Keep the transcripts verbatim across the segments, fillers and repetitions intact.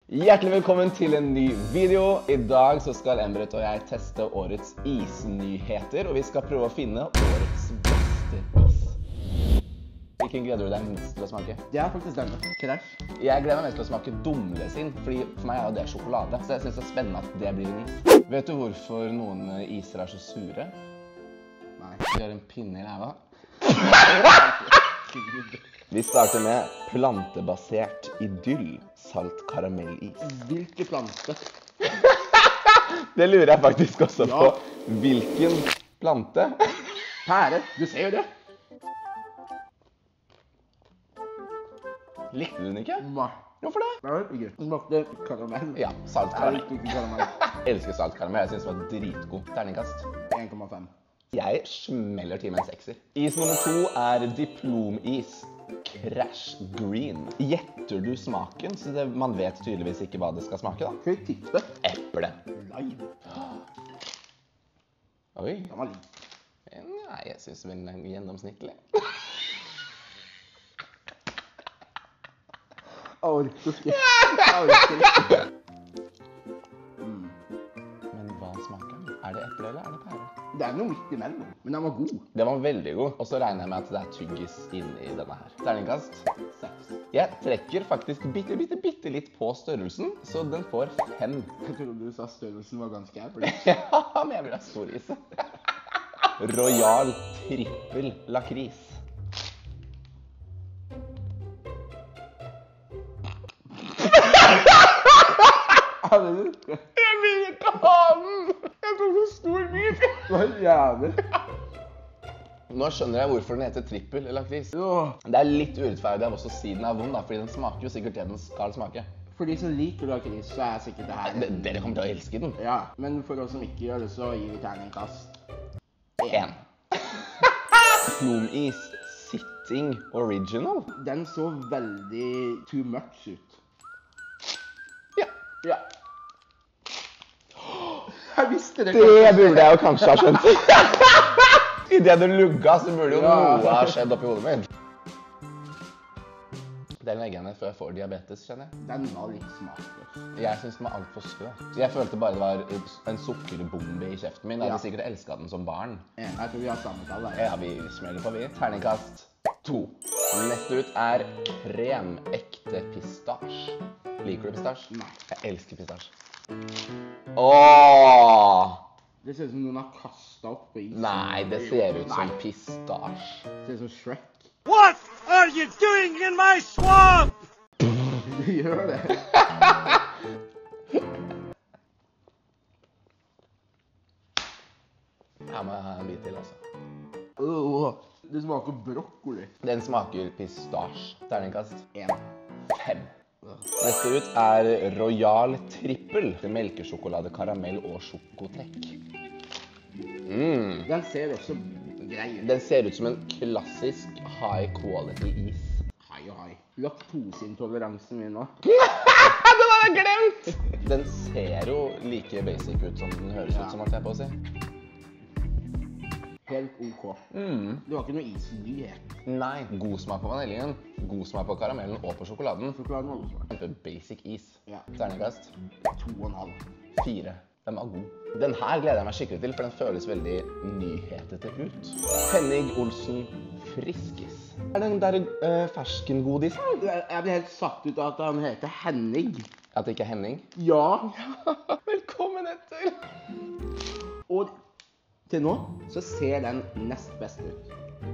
Hjertelig velkommen til en ny video. I dag så skal Embret og jeg teste årets isnyheter, og vi skal prøve å finne årets beste is. Hvilken gleder du deg mest til å smake? Det er faktisk denne. Krasj. Jeg gleder meg mest til å smake dumle sin, fordi for meg er jo det sjokolade. Så jeg synes det er spennende at det blir en is. Vet du hvorfor noen iser er så sure? Nei. De har en pinne i ræva. Vi starter med plantebasert idyll, salt karamellis. Hvilke plante? Det lurer jeg faktisk også Ja. på. Hvilken plante? Pære. Du ser jo det. Likte du den ikke? Nei. Hvorfor det? Det var ikke. Det smakte karamell. Ja, salt Jeg karamell. likte ikke karamell. Jeg elsker salt karamell. Jeg synes det var dritgod. Terningkast. en komma fem. Jeg smeller til med en sekser. Is nummer to er diplomis. Crash Green. Gjetter du smaken, så det, man vet tydeligvis ikke hva det skal smake da. Skal vi tippe? Eple. Lime. Oi. Den var lik. Nei, jeg synes den er gjennomsnittlig. Jeg orker ikke. Jeg orker ikke. Men hva smaker den? Er det eple eller er det pære? Det er noe midt imellom, men den var god. Den var veldig god. Og så regner jeg med at det er tyggis inni denne her. Terningkast. Seks. Jeg trekker faktisk bitte, bitte, bitte litt på størrelsen, så den får fem. Jeg trodde du sa størrelsen var ganske her, fordi Ja, men jeg vil ha stor is. Royal trippel lakris. Jeg vil ikke ha den! Jeg tok så stor bit. Det var jævlig. Nå skjønner jeg hvorfor den heter trippel lakris. Åh. Det er litt urettferdig av oss å si den er vond, da, fordi den smaker jo sikkert det den skal smake. For de som liker lakris, så er sikkert det her. D- Dere kommer til å elske den. Ja, men for oss som ikke gjør det, så gir vi terningkast. En. Plomis Sitting Original. Den så veldig too much ut. Ja. Ja. Jeg visste det. Det burde jeg jo kanskje ha skjønt. I det du lugga, så burde jo Ja. noe ha skjedd oppi hodet mitt. Den legger jeg ned før jeg får diabetes, kjenner jeg. Den var litt smakløs. Jeg synes den var alt for søt. Jeg følte bare det var en sukkerbombe i kjeften min. Jeg hadde Ja. sikkert elsket den som barn. Jeg tror vi har samme tall der. Ja, vi smeller på vi. Terningkast to. Neste ut er kremekte pistasje. Liker du pistasje? Nei. Jeg elsker pistasje. Åh! Det ser ut som noen har kastet opp på isen. Nei, det ser ut som Nei. pistasje. Det ser ut som Shrek. What are you doing in my swamp? Du gjør det. Jeg må ha en bit til, altså. Åh, det smaker brokkoli. Den smaker pistasje. Terningkast En. fem. Neste ut er Royal Trippel. Det melkesjokolade, karamell og sjokotek. Mm. Den ser også grei ut. Den ser ut som en klassisk high quality is. Hei og hei. Laktoseintoleransen min nå. Den hadde jeg glemt! Den ser jo like basic ut som den høres Ja. ut som, alt jeg på å si. Helt ok. Mm. Det var ikke noe isnyhet. Nei, god smak på vaniljen, god smak på karamellen og på sjokoladen. Sjokoladen var god smak. Kjempe basic is. Ja. Terningkast To og en halv. fire. Den var god. Den her gleder jeg meg skikkelig til, for den føles veldig nyhetete ut. Henning Olsen Friskis. Er den der uh, ferskengodisen? Jeg jeg blir helt satt ut av at han heter Henning. At det ikke er Henning? Ja. Velkommen etter! Og til nå så ser den nest best ut.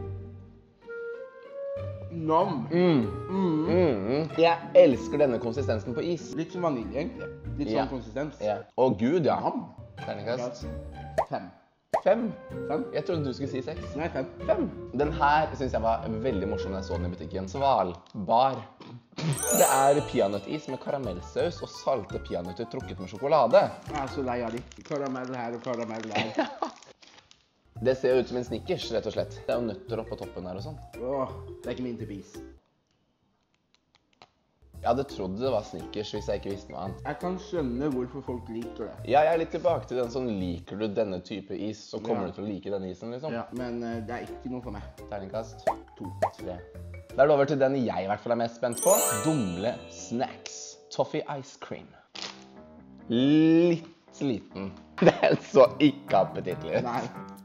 Nam. Mm. Mm. Mm. Jeg elsker denne konsistensen på is. Litt som vanilje, egentlig. Litt sånn Ja. konsistens. Ja. Å gud, ja. Nam. Terningkast Fem. fem. Fem? Jeg trodde du skulle si seks. Nei, fem. Fem. Den her synes jeg var veldig morsom da jeg så den i butikken. Svalbar. Det er peanøttis med karamellsaus og salte peanøtter trukket med sjokolade. Jeg er så lei av de. Karamell her og karamell der. Det ser ut som en Snickers, rett og slett. Det er jo nøtter oppå toppen her og sånn. Åh, det er ikke min type is. Jeg hadde trodd det var Snickers hvis jeg ikke visste noe annet. Jeg kan skjønne hvorfor folk liker det. Ja, jeg er litt tilbake til den sånn, liker du denne type is, så kommer Ja. du til å like denne isen, liksom. Ja, men eh, det er ikke noe for meg. Terningkast to, tre. Da er det over til den jeg i hvert fall er mest spent på. Dumle snacks. toffee ice cream. Litt liten. Den så ikke appetittlig ut. Nei.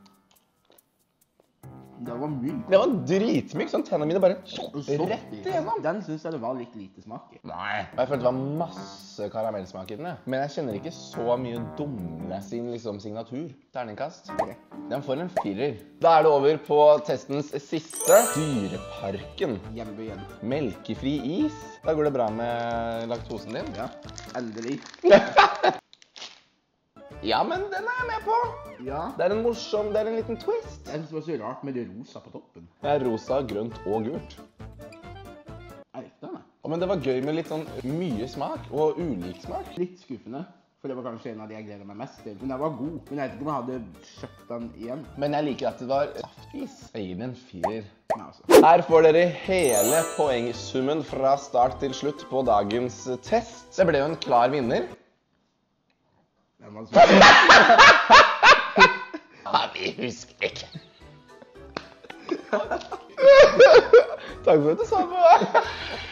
Det var myk. Det var dritmyk, sånn tennene mine bare Og rett soft i. igjennom. Den synes jeg det var litt lite smak i. Nei. Jeg følte det var masse karamellsmak i den, jeg. Men jeg kjenner ikke så mye dumle sin liksom signatur. Terningkast. Ok. Den får en firer. Da er det over på testens siste. Dyreparken. Hjemme igjen. Melkefri is. Da går det bra med laktosen din. Ja, endelig. Ja, men den er jeg med på. Ja. Det er en morsom, det er en liten twist. Jeg synes det var så rart med det rosa på toppen. Det er rosa, grønt og gult. Jeg likte den, jeg. Å, men det var gøy med litt sånn mye smak og ulik smak. Litt skuffende, for det var kanskje en av de jeg gleder meg mest til. Men den var god. Men jeg vet ikke om jeg hadde kjøpt den igjen. Men jeg liker at det var saftis. Jeg gir den en firer. Nei, altså. Her får dere hele poengsummen fra start til slutt på dagens test. Det ble jo en klar vinner. Den var så... Ja, vi husker ikke. Takk for at du sa det.